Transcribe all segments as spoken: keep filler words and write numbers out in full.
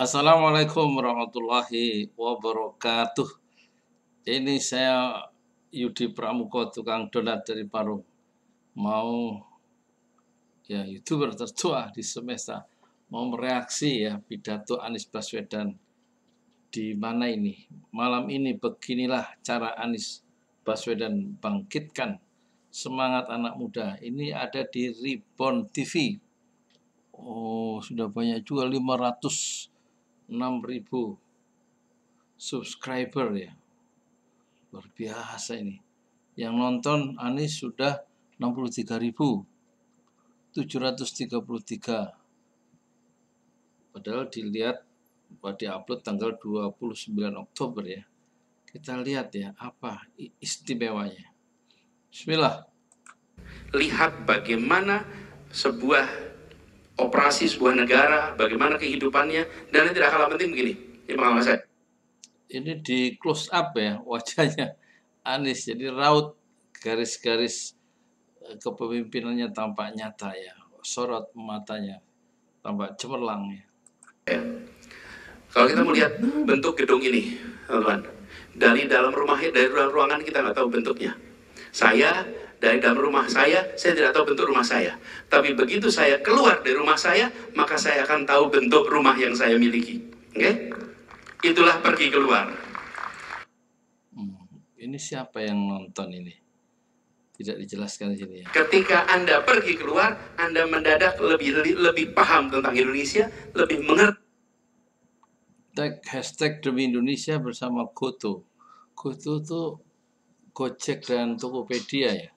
Assalamualaikum warahmatullahi wabarakatuh. Ini saya Yudi Pramuko, tukang donat dari Parung. Mau ya YouTuber tertua di semesta mau mereaksi ya pidato Anies Baswedan di mana ini malam ini. Beginilah cara Anies Baswedan bangkitkan semangat anak muda. Ini ada di Reborn T V. Oh, sudah banyak juga, lima ratus enam ribu subscriber ya. Luar biasa ini. Yang nonton Anies sudah enam puluh tiga ribu tujuh ratus tiga puluh tiga. Padahal dilihat pada upload tanggal dua puluh sembilan Oktober ya. Kita lihat ya apa istimewanya. Bismillah. Lihat bagaimana sebuah operasi sebuah negara, bagaimana kehidupannya, dan yang tidak kalah penting begini, ini pengalaman saya. Ini di close up ya wajahnya Anies, jadi raut garis-garis kepemimpinannya tampak nyata ya, sorot matanya tampak cemerlang ya. Ya. Kalau kita melihat bentuk gedung ini, teman-teman, dari dalam rumah, dari dalam ruangan kita nggak tahu bentuknya. Saya dari dalam rumah saya, saya tidak tahu bentuk rumah saya. Tapi begitu saya keluar dari rumah saya, maka saya akan tahu bentuk rumah yang saya miliki. Oke? Okay? Itulah pergi keluar. Hmm, ini siapa yang nonton ini? Tidak dijelaskan di sini ya. Ketika Anda pergi keluar, Anda mendadak lebih lebih, lebih paham tentang Indonesia, lebih mengerti. Tag hashtag demi Indonesia bersama Goto. Goto tuh Gojek dan Tokopedia ya.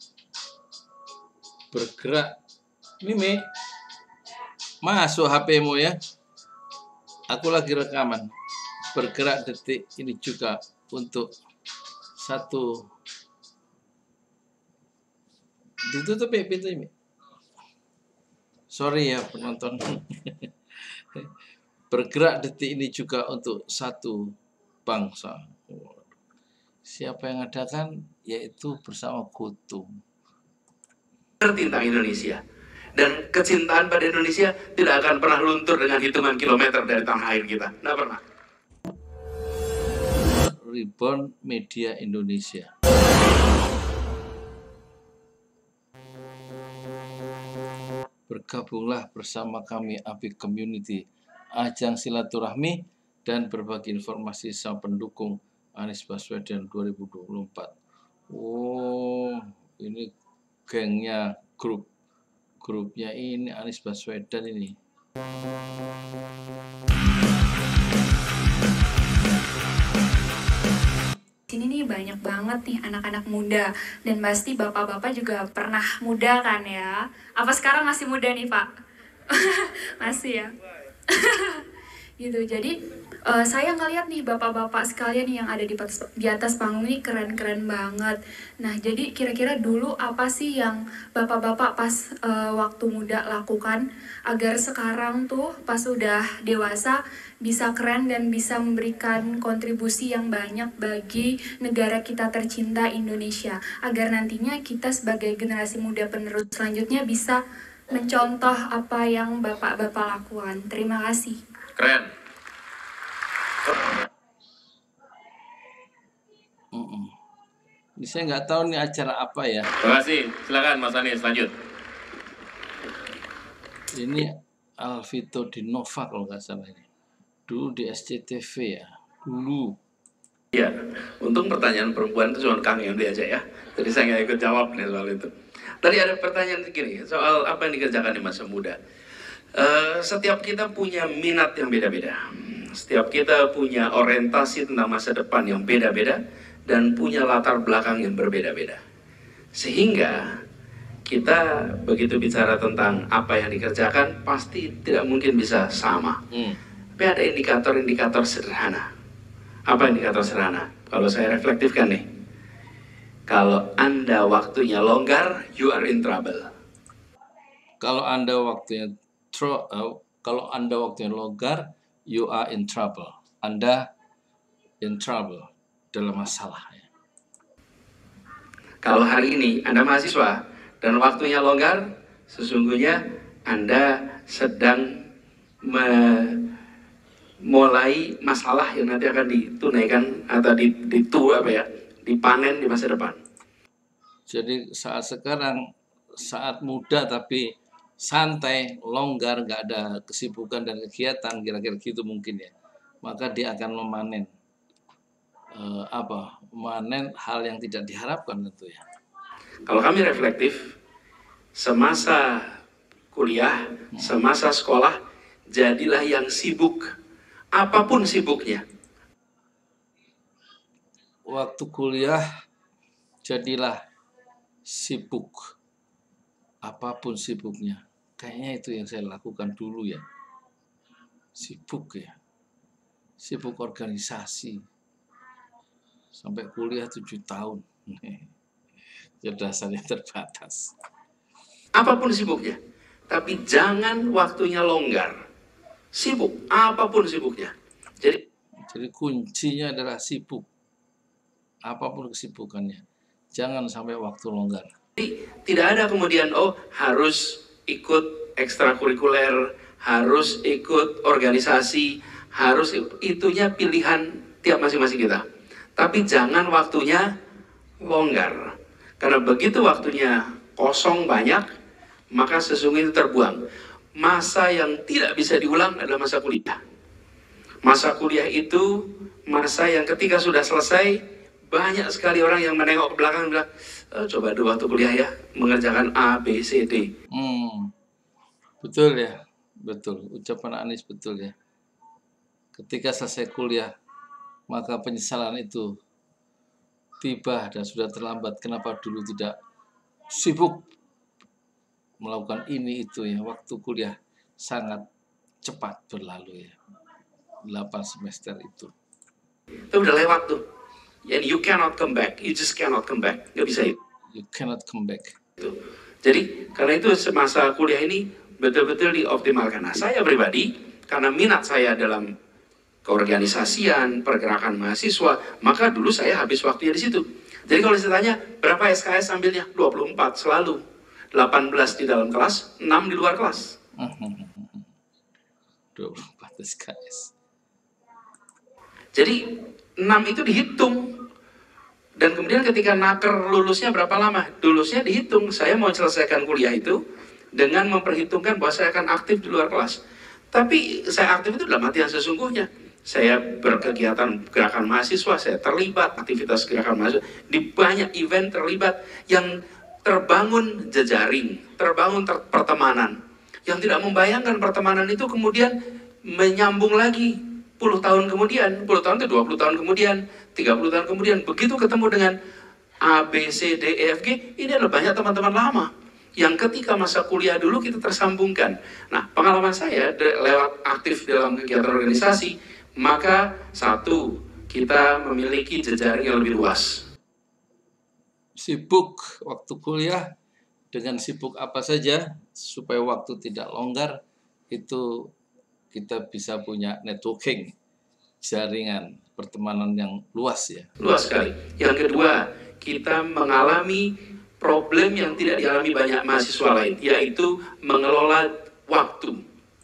Bergerak. Mimi, masuk H P-mu ya. Aku lagi rekaman. Bergerak detik ini juga untuk satu. Ditutup ya pintu ini. Sorry ya penonton. Bergerak detik ini juga untuk satu bangsa. Siapa yang adakan? Yaitu bersama Goto. Tentang Indonesia. Dan kecintaan pada Indonesia tidak akan pernah luntur dengan hitungan kilometer dari tanah air kita. Tidak pernah. Reborn Media Indonesia. Bergabunglah bersama kami A P I Community, ajang silaturahmi dan berbagi informasi sama pendukung Anies Baswedan dua ribu dua puluh empat. Oh, ini gengnya grup grupnya ini Anies Baswedan ini. Sini nih banyak banget nih anak-anak muda, dan pasti bapak-bapak juga pernah muda kan ya? Apa sekarang masih muda nih Pak? Masih ya? Gitu, jadi uh, saya ngeliat nih bapak-bapak sekalian yang ada di, di atas panggung ini keren-keren banget. Nah, jadi kira-kira dulu apa sih yang bapak-bapak pas uh, waktu muda lakukan agar sekarang tuh pas udah dewasa bisa keren dan bisa memberikan kontribusi yang banyak bagi negara kita tercinta Indonesia, agar nantinya kita sebagai generasi muda penerus selanjutnya bisa mencontoh apa yang bapak-bapak lakukan. Terima kasih. Keren. Mm -mm. Ini saya nggak tahu nih acara apa ya. Terima kasih. Silakan Mas Anies lanjut. Ini Alvito Dinova kalau nggak salah ini. Dulu di S C T V ya. Dulu. Iya. Untung pertanyaan perempuan itu cuma kami yang diajak ya. Jadi saya nggak ikut jawab nih soal itu. Tadi ada pertanyaan begini soal apa yang dikerjakan di masa muda. Uh, setiap kita punya minat yang beda-beda. Setiap kita punya orientasi tentang masa depan yang beda-beda dan punya latar belakang yang berbeda-beda. Sehingga kita begitu bicara tentang apa yang dikerjakan pasti tidak mungkin bisa sama. Hmm. Tapi ada indikator-indikator sederhana. Apa indikator sederhana? Kalau saya reflektifkan nih. Kalau Anda waktunya longgar, you are in trouble. Kalau Anda waktunya Tro, uh, kalau Anda waktunya longgar, you are in trouble. Anda in trouble, dalam masalah. Ya. Kalau hari ini Anda mahasiswa dan waktunya longgar, sesungguhnya Anda sedang me mulai masalah yang nanti akan ditunaikan atau ditu apa ya, dipanen di masa depan. Jadi saat sekarang saat muda tapi santai, longgar, nggak ada kesibukan dan kegiatan, kira-kira gitu mungkin ya. Maka dia akan memanen eh, apa? Memanen hal yang tidak diharapkan tentu ya. Kalau kami reflektif, semasa kuliah, semasa sekolah, jadilah yang sibuk, apapun sibuknya. Waktu kuliah jadilah sibuk, apapun sibuknya. Kayaknya itu yang saya lakukan dulu ya. Sibuk ya, sibuk organisasi. Sampai kuliah tujuh tahun. Cerdasannya terbatas. Apapun sibuknya, tapi jangan waktunya longgar. Sibuk, apapun sibuknya. Jadi, Jadi kuncinya adalah sibuk. Apapun kesibukannya. Jangan sampai waktu longgar. tidak ada kemudian, oh harus ikut ekstrakurikuler, harus ikut organisasi, harus itunya pilihan tiap masing-masing kita. Tapi jangan waktunya longgar. Karena begitu waktunya kosong banyak, maka sesungguhnya itu terbuang. Masa yang tidak bisa diulang adalah masa kuliah. Masa kuliah itu masa yang ketika sudah selesai, banyak sekali orang yang menengok ke belakang dan bilang, e, coba dulu waktu kuliah ya, mengerjakan A, B, C, D. Hmm, betul ya, betul. Ucapan Anies betul ya. Ketika selesai kuliah, maka penyesalan itu tiba dan sudah terlambat. Kenapa dulu tidak sibuk melakukan ini itu ya. Waktu kuliah sangat cepat berlalu ya. delapan semester itu. Itu udah lewat tuh. And you cannot come back. You just cannot come back. Gak bisa itu. You cannot come back. Jadi karena itu semasa kuliah ini betul-betul dioptimalkan. Nah, saya pribadi karena minat saya dalam keorganisasian, pergerakan mahasiswa, maka dulu saya habis waktunya di situ. Jadi kalau saya tanya, berapa S K S ambilnya? dua puluh empat selalu. delapan belas di dalam kelas, enam di luar kelas. dua puluh empat S K S. Jadi enam itu dihitung. Dan kemudian ketika naker lulusnya berapa lama? Lulusnya dihitung. Saya mau selesaikan kuliah itu dengan memperhitungkan bahwa saya akan aktif di luar kelas. Tapi saya aktif itu dalam artian sesungguhnya. Saya berkegiatan gerakan mahasiswa, saya terlibat aktivitas gerakan mahasiswa. Di banyak event terlibat yang terbangun jejaring, terbangun ter pertemanan. Yang tidak membayangkan pertemanan itu kemudian menyambung lagi puluh tahun kemudian, puluh tahun itu dua puluh tahun kemudian, tiga puluh tahun kemudian, begitu ketemu dengan A, B, C, D, E, F, G, ini adalah banyak teman-teman lama yang ketika masa kuliah dulu kita tersambungkan. Nah, pengalaman saya lewat aktif dalam kegiatan organisasi, maka satu, kita memiliki jejaring yang lebih luas. Sibuk waktu kuliah dengan sibuk apa saja supaya waktu tidak longgar, itu kita bisa punya networking, jaringan pertemanan yang luas ya. Luas sekali. Yang kedua, kita mengalami problem yang tidak dialami banyak mahasiswa lain, yaitu mengelola waktu.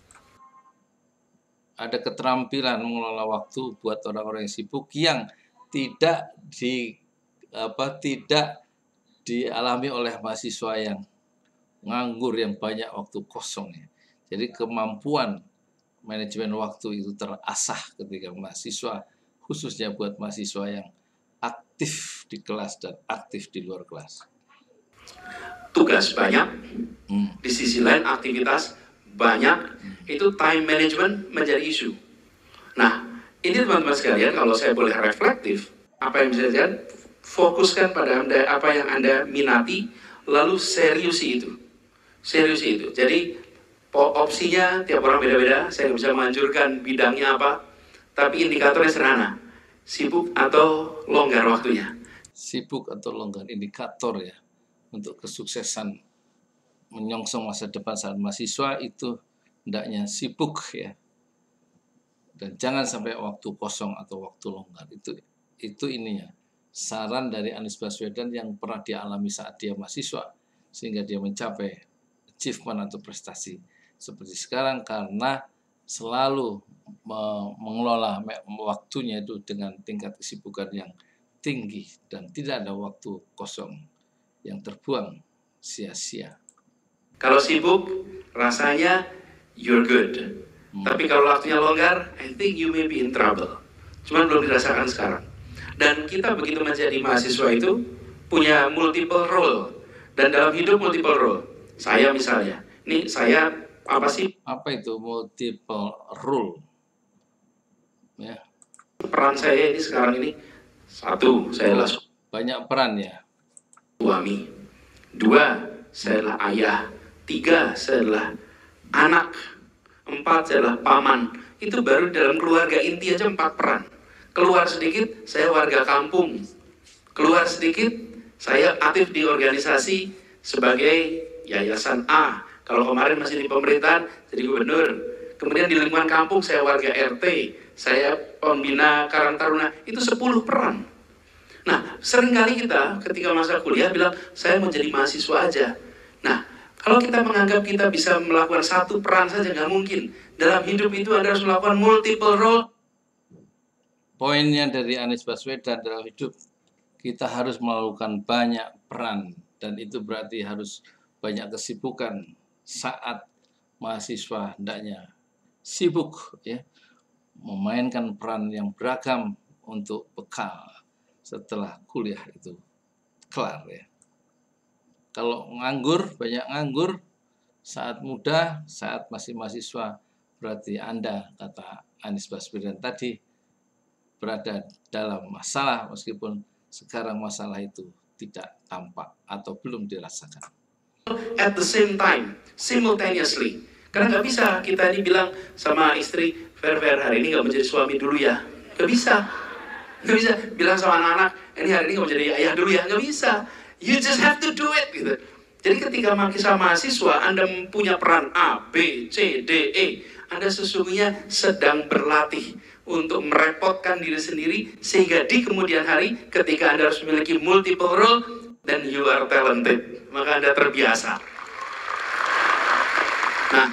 Ada keterampilan mengelola waktu buat orang-orang yang sibuk yang tidak di apa tidak dialami oleh mahasiswa yang nganggur, yang banyak waktu kosong ya. Jadi kemampuan manajemen waktu itu terasah ketika mahasiswa, khususnya buat mahasiswa yang aktif di kelas dan aktif di luar kelas. Tugas banyak, Hmm. di sisi lain aktivitas banyak, itu time management menjadi isu. Nah, ini teman-teman sekalian, kalau saya boleh reflektif, apa yang bisa saya fokuskan pada anda, apa yang anda minati, lalu seriusi itu. Seriusi itu. Jadi, opsinya tiap orang beda-beda, saya nggak bisa menganjurkan bidangnya apa, tapi indikatornya sederhana, sibuk atau longgar waktunya. Sibuk atau longgar, indikator ya untuk kesuksesan menyongsong masa depan saat mahasiswa itu hendaknya sibuk ya, dan jangan sampai waktu kosong atau waktu longgar. Itu itu ininya saran dari Anies Baswedan yang pernah dialami saat dia mahasiswa sehingga dia mencapai achievement atau prestasi seperti sekarang, karena selalu mengelola waktunya itu dengan tingkat kesibukan yang tinggi dan tidak ada waktu kosong yang terbuang sia-sia. Kalau sibuk, rasanya you're good. Hmm. Tapi kalau waktunya longgar, I think you may be in trouble. Cuman belum dirasakan sekarang. Dan kita begitu menjadi mahasiswa itu punya multiple role. Dan dalam hidup multiple role. Saya misalnya, ini saya apa sih? Apa itu multiple role? Ya. Peran saya ini sekarang ini, satu, saya adalah banyak peran ya. Suami. Dua, saya adalah ayah. Tiga, saya adalah anak. Empat, saya adalah paman. Itu baru dalam keluarga inti aja empat peran. Keluar sedikit, saya warga kampung. Keluar sedikit, saya aktif di organisasi sebagai yayasan A. Kalau kemarin masih di pemerintahan, jadi gubernur. Kemudian di lingkungan kampung, saya warga R T. Saya pembina Karang Taruna. Itu sepuluh peran. Nah, seringkali kita ketika masa kuliah bilang, saya mau jadi mahasiswa aja. Nah, kalau kita menganggap kita bisa melakukan satu peran saja, nggak mungkin. Dalam hidup itu Anda harus melakukan multiple role. Poinnya dari Anies Baswedan dalam hidup, kita harus melakukan banyak peran. Dan itu berarti harus banyak kesibukan saat mahasiswa hendaknya sibuk ya, memainkan peran yang beragam untuk bekal setelah kuliah itu kelar ya. Kalau nganggur, banyak nganggur saat muda, saat masih mahasiswa, berarti Anda, kata Anies Baswedan tadi, berada dalam masalah meskipun sekarang masalah itu tidak tampak atau belum dirasakan. At the same time, simultaneously. Karena nggak bisa kita ini bilang sama istri, Fer, Fer, hari ini nggak menjadi suami dulu ya. Nggak bisa. Nggak bisa bilang sama anak-anak, ini hari ini nggak menjadi ayah dulu ya. Nggak bisa. You just have to do it. Gitu. Jadi ketika mahasiswa mahasiswa, Anda punya peran A, B, C, D, E. Anda sesungguhnya sedang berlatih untuk merepotkan diri sendiri, sehingga di kemudian hari ketika Anda harus memiliki multiple role, then you are talented. Maka Anda terbiasa. Nah,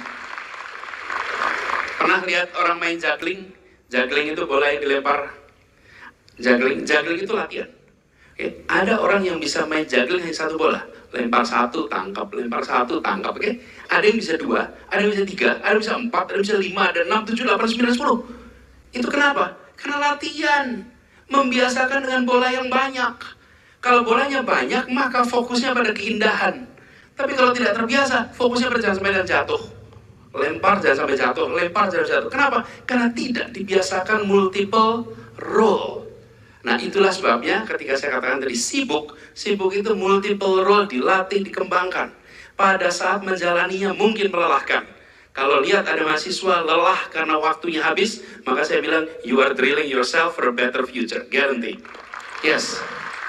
pernah lihat orang main juggling? Juggling itu bola yang dilempar. Juggling, juggling itu latihan. Oke, ada orang yang bisa main juggling hanya satu bola, lempar satu, tangkap, lempar satu, tangkap. Oke, ada yang bisa dua, ada yang bisa tiga, ada yang bisa empat, ada yang bisa lima, ada enam, tujuh, delapan, sembilan, sepuluh. Itu kenapa? Karena latihan, membiasakan dengan bola yang banyak. Kalau bolanya banyak, maka fokusnya pada keindahan. Tapi kalau tidak terbiasa, fokusnya pada jangan sampai jatuh. Lempar jangan sampai jatuh, lempar jangan sampai jatuh. Kenapa? Karena tidak dibiasakan multiple role. Nah, itulah sebabnya ketika saya katakan tadi sibuk, sibuk itu multiple role dilatih, dikembangkan. Pada saat menjalaninya mungkin melelahkan. Kalau lihat ada mahasiswa lelah karena waktunya habis, maka saya bilang, you are drilling yourself for a better future, guarantee. Yes.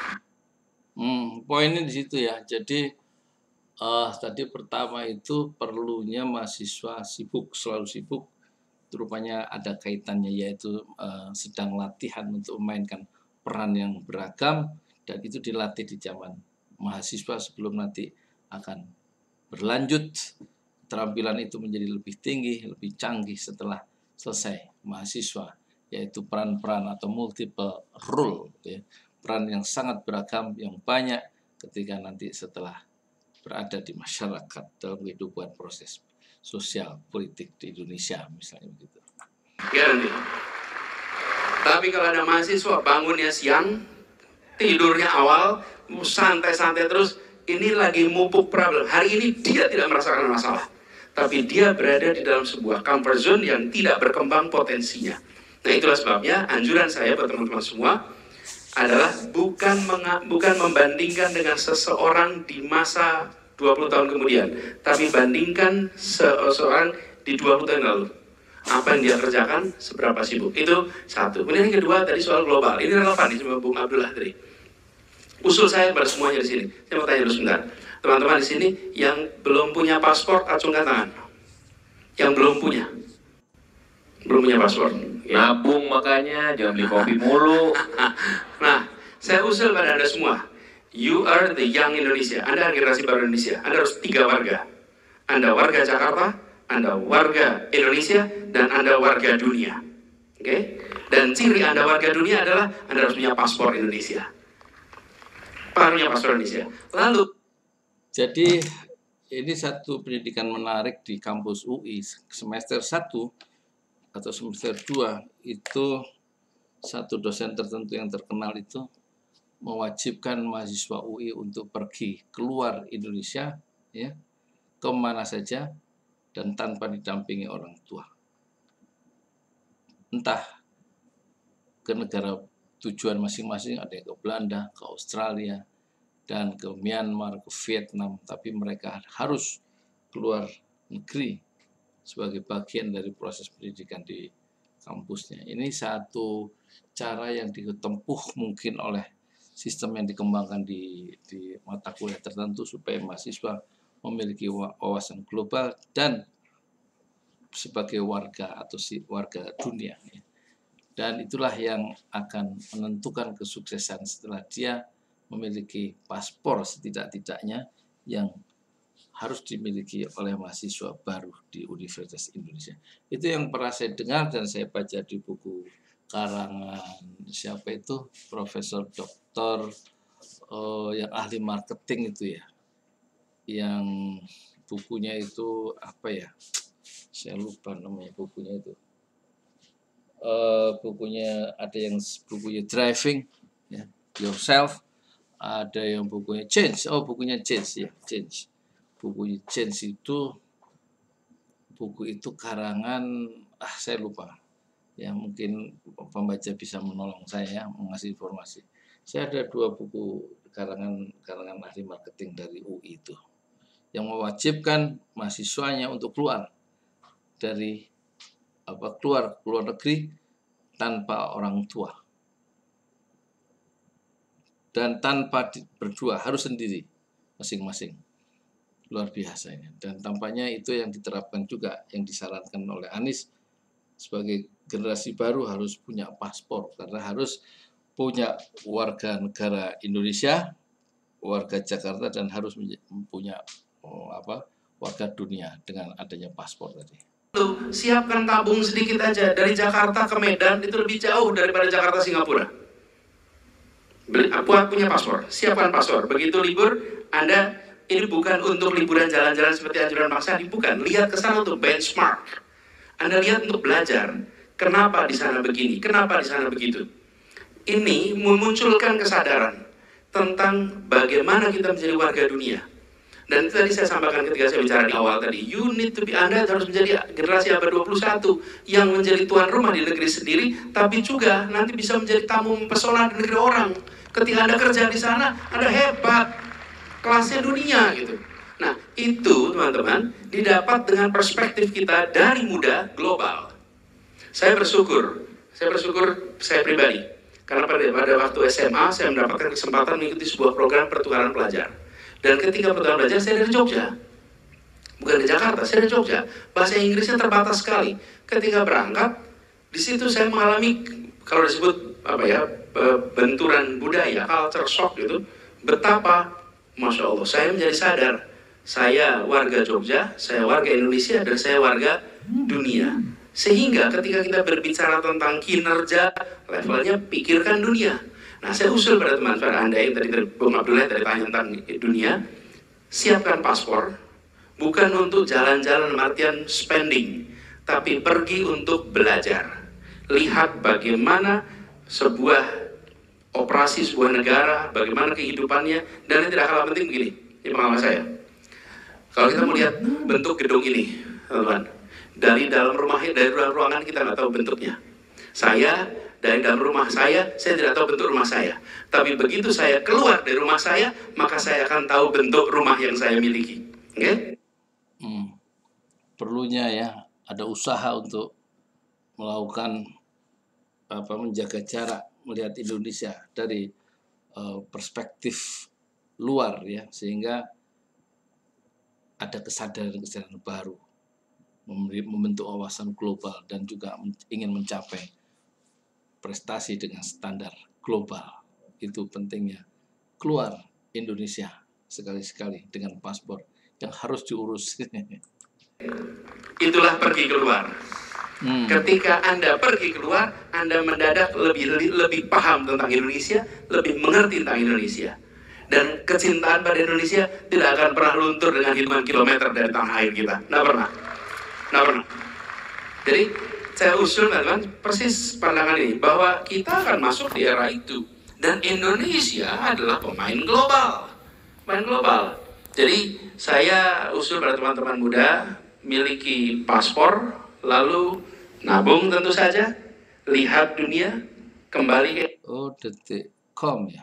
Hmm, poinnya di situ ya. Jadi uh, tadi pertama itu perlunya mahasiswa sibuk, selalu sibuk. Rupanya ada kaitannya, yaitu uh, sedang latihan untuk memainkan peran yang beragam, dan itu dilatih di zaman mahasiswa sebelum nanti akan berlanjut. Keterampilan itu menjadi lebih tinggi, lebih canggih setelah selesai mahasiswa, yaitu peran-peran atau multiple role, ya. Peran yang sangat beragam, yang banyak ketika nanti setelah berada di masyarakat dalam kehidupan proses sosial politik di Indonesia misalnya begitu. Ya, nih. Tapi kalau ada mahasiswa bangunnya siang, tidurnya awal, santai-santai terus, ini lagi mupuk problem. Hari ini dia tidak merasakan masalah, tapi dia berada di dalam sebuah comfort zone yang tidak berkembang potensinya. Nah, itulah sebabnya anjuran saya buat teman-teman semua adalah bukan menga, bukan membandingkan dengan seseorang di masa dua puluh tahun kemudian, tapi bandingkan seseorang di dua puluh tahun lalu. Apa yang dia kerjakan, seberapa sibuk. Itu satu. Kemudian yang kedua tadi soal global. Ini relevan nih sama Bung Abdullah tadi. Usul saya pada semuanya di sini. Saya mau tanya dulu sebentar. Teman-teman di sini yang belum punya paspor, acungkan tangan. Yang belum punya. Belum punya paspor. Nabung makanya, jangan beli kopi mulu. Nah, saya usul pada Anda semua. You are the young Indonesia. Anda generasi baru Indonesia. Anda harus tiga warga. Anda warga Jakarta, Anda warga Indonesia dan Anda warga dunia. Oke? Okay? Dan ciri Anda warga dunia adalah Anda harus punya paspor Indonesia. Punya paspor Indonesia. Lalu, jadi ini satu pendidikan menarik di kampus U I semester satu atau semester dua itu satu dosen tertentu yang terkenal itu mewajibkan mahasiswa U I untuk pergi keluar Indonesia ya kemana saja dan tanpa didampingi orang tua. Entah ke negara tujuan masing-masing, ada yang ke Belanda, ke Australia, dan ke Myanmar, ke Vietnam, tapi mereka harus keluar negeri sebagai bagian dari proses pendidikan di kampusnya. Ini satu cara yang ditempuh mungkin oleh sistem yang dikembangkan di, di mata kuliah tertentu supaya mahasiswa memiliki wawasan global dan sebagai warga atau si warga dunia. Dan itulah yang akan menentukan kesuksesan setelah dia memiliki paspor setidak-tidaknya yang harus dimiliki oleh mahasiswa baru di Universitas Indonesia. Itu yang pernah saya dengar dan saya baca di buku karangan siapa itu Profesor Doktor uh, yang ahli marketing itu ya, yang bukunya itu apa ya? Saya lupa namanya bukunya itu. Uh, bukunya ada yang bukunya Driving, ya, Yourself, ada yang bukunya Change. Oh, bukunya Change ya, Change. Bukunya Change itu buku itu karangan ah saya lupa. Ya mungkin pembaca bisa menolong saya ya, mengasih informasi. Saya ada dua buku karangan karangan ahli marketing dari U I itu yang mewajibkan mahasiswanya untuk keluar dari apa keluar keluar negeri tanpa orang tua dan tanpa berdua, harus sendiri masing-masing. Luar biasa ini. Dan tampaknya itu yang diterapkan juga, yang disarankan oleh Anies sebagai generasi baru harus punya paspor karena harus punya warga negara Indonesia, warga Jakarta, dan harus punya oh, apa warga dunia dengan adanya paspor tadi. Siapkan tabung sedikit aja dari Jakarta ke Medan itu lebih jauh daripada Jakarta Singapura. Buat punya paspor, siapkan paspor. Begitu libur, Anda ini bukan untuk liburan jalan-jalan seperti anjuran Mas Adi, bukan. Lihat ke sana untuk benchmark. Anda lihat untuk belajar. Kenapa di sana begini? Kenapa di sana begitu? Ini memunculkan kesadaran tentang bagaimana kita menjadi warga dunia. Dan itu tadi saya sampaikan ketika saya bicara di awal tadi, you need to be, Anda harus menjadi generasi abad dua puluh satu yang menjadi tuan rumah di negeri sendiri, tapi juga nanti bisa menjadi tamu mempesona di negeri orang. Ketika Anda kerja di sana, Anda hebat, kelasnya dunia gitu. Nah itu teman-teman didapat dengan perspektif kita dari muda global. Saya bersyukur, saya bersyukur saya pribadi, karena pada, pada waktu S M A saya mendapatkan kesempatan mengikuti sebuah program pertukaran pelajar. Dan ketika pertukaran pelajar saya dari Jogja, bukan di Jakarta, saya dari Jogja. Bahasa Inggrisnya terbatas sekali. Ketika berangkat, di situ saya mengalami kalau disebut apa ya benturan budaya, culture shock gitu. Betapa, masya Allah, saya menjadi sadar. Saya warga Jogja, saya warga Indonesia, dan saya warga dunia. Sehingga ketika kita berbicara tentang kinerja, levelnya pikirkan dunia. Nah, saya usul pada teman-teman Anda yang tadi Bung Abdullah dari tanya tentang dunia, siapkan paspor, bukan untuk jalan-jalan artian spending, tapi pergi untuk belajar. Lihat bagaimana sebuah operasi sebuah negara, bagaimana kehidupannya, dan yang tidak kalah penting begini, ini pengalaman saya. Kalau kita melihat bentuk gedung ini, teman-teman, dari dalam rumahnya, dari dalam ruangan kita nggak tahu bentuknya. Saya dari dalam rumah saya, saya tidak tahu bentuk rumah saya. Tapi begitu saya keluar dari rumah saya, maka saya akan tahu bentuk rumah yang saya miliki. Oke? Okay? Hmm. Perlunya ya ada usaha untuk melakukan apa menjaga jarak melihat Indonesia dari uh, perspektif luar ya, sehingga ada kesadaran-kesadaran baru, membentuk wawasan global dan juga ingin mencapai prestasi dengan standar global. Itu pentingnya keluar Indonesia sekali-sekali dengan paspor yang harus diurus. itulah pergi keluar. Hmm. Ketika Anda pergi keluar, Anda mendadak lebih lebih paham tentang Indonesia, lebih mengerti tentang Indonesia. Dan kecintaan pada Indonesia tidak akan pernah luntur dengan hitungan kilometer dari tanah air kita. Nggak pernah. Nggak pernah. Jadi, saya usul teman-teman persis pandangan ini, bahwa kita akan masuk di era itu. Dan Indonesia adalah pemain global. Pemain global. Jadi, saya usul pada teman-teman muda, miliki paspor, lalu nabung tentu saja, lihat dunia, kembali ke Oh, detik com ya.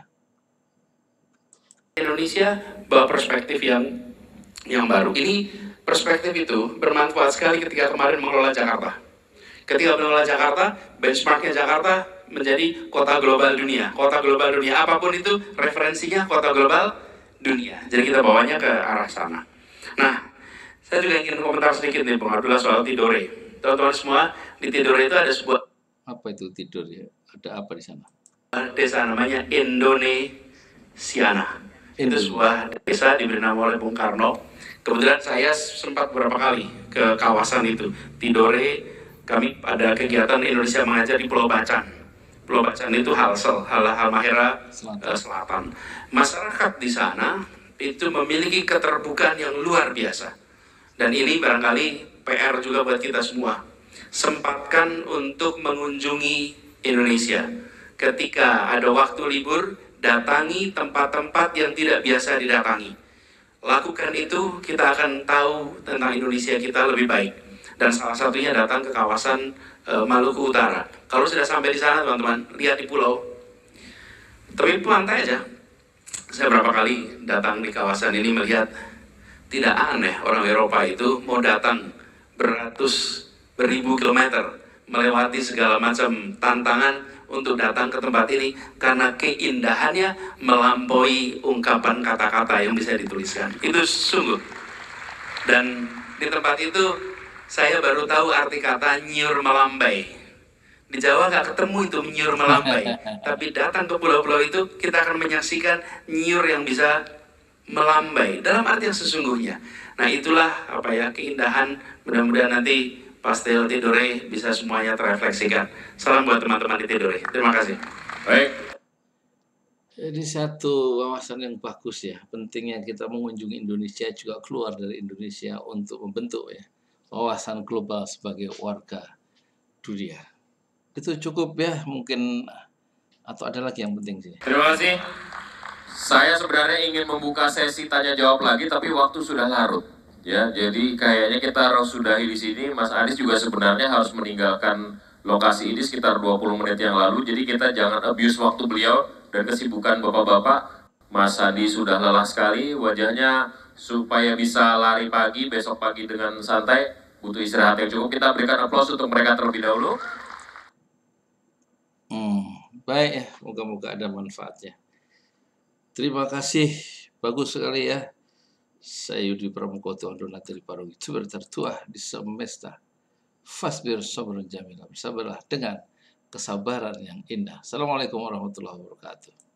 Indonesia, bawa perspektif yang yang baru. Ini perspektif itu bermanfaat sekali ketika kemarin mengelola Jakarta. Ketika mengelola Jakarta, benchmarknya Jakarta menjadi kota global dunia. Kota global dunia, apapun itu referensinya kota global dunia. Jadi kita bawanya ke arah sana. Nah, saya juga ingin komentar sedikit nih Bung Abdullah soal Tidore. Teman-teman semua, di Tidore itu ada sebuah Apa itu tidur ya? Ada apa di sana? desa namanya Indonesiana. Itu sebuah desa diberi nama oleh Bung Karno. Kebetulan saya sempat beberapa kali ke kawasan itu. Tidore, kami ada kegiatan Indonesia Mengajar di Pulau Bacan. Pulau Bacan itu Halsel, Hal Halmahera Selatan. Selatan. Masyarakat di sana itu memiliki keterbukaan yang luar biasa. Dan ini barangkali P R juga buat kita semua. Sempatkan untuk mengunjungi Indonesia. Ketika ada waktu libur, datangi tempat-tempat yang tidak biasa didatangi. Lakukan itu, kita akan tahu tentang Indonesia kita lebih baik. Dan salah satunya datang ke kawasan e, Maluku Utara. Kalau sudah sampai di sana teman-teman, lihat di pulau. Tapi pantai aja. Saya berapa kali datang di kawasan ini melihat, tidak aneh orang Eropa itu mau datang beratus beribu kilometer melewati segala macam tantangan untuk datang ke tempat ini karena keindahannya melampaui ungkapan kata-kata yang bisa dituliskan. Itu sungguh. Dan di tempat itu saya baru tahu arti kata nyur melambai. Di Jawa nggak ketemu itu nyur melambai. Tapi datang ke pulau-pulau itu kita akan menyaksikan nyur yang bisa melambai dalam arti yang sesungguhnya. Nah itulah apa ya keindahan. Mudah-mudahan nanti pastel Tidore bisa semuanya terefleksikan. Salam buat teman-teman di Tidore. Terima kasih. Baik. Ini satu wawasan yang bagus ya. Pentingnya kita mengunjungi Indonesia juga keluar dari Indonesia untuk membentuk ya wawasan global sebagai warga dunia. Itu cukup ya mungkin, atau ada lagi yang penting sih. Terima kasih. Saya sebenarnya ingin membuka sesi tanya jawab lagi, tapi waktu sudah larut. Ya, jadi kayaknya kita harus sudahi di sini. Mas Anies juga sebenarnya harus meninggalkan lokasi ini sekitar dua puluh menit yang lalu. Jadi kita jangan abuse waktu beliau dan kesibukan bapak-bapak. Mas Andi sudah lelah sekali wajahnya, supaya bisa lari pagi, besok pagi dengan santai, butuh istirahat yang cukup. Kita berikan aplaus untuk mereka terlebih dahulu. Hmm, baik ya, moga-moga ada manfaatnya. Terima kasih, bagus sekali ya. Saya Yudi Pramuko Tuhan Donat dari Parung itu tertua di semesta. Fasbir sabrun jamila, bersabarlah dengan kesabaran yang indah. Assalamualaikum warahmatullahi wabarakatuh.